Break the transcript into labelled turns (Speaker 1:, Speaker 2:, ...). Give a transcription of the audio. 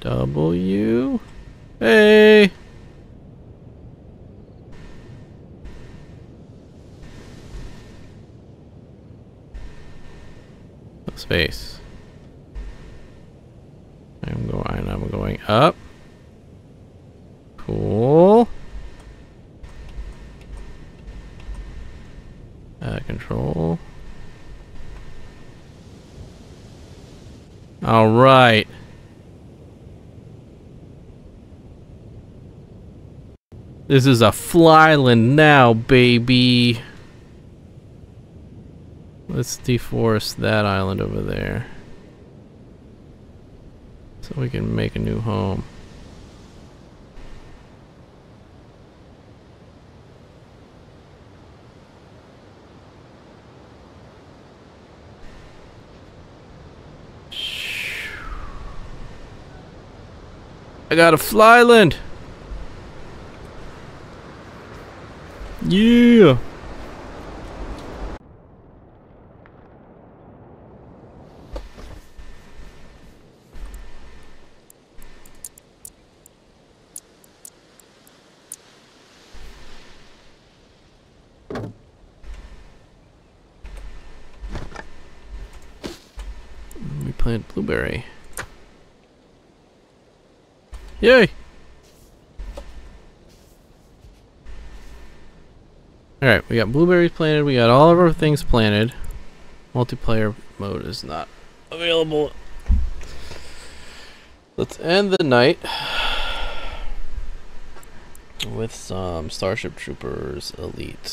Speaker 1: W. Hey! Space. I'm going up. Cool. Control. All right. This is a flyland now, baby. Let's deforest that island over there, so we can make a new home. I got a flyland. Yeah. We plant blueberry. Yay! Alright, we got blueberries planted, we got all of our things planted. Multiplayer mode is not available. Let's end the night with some Starship Troopers Elite.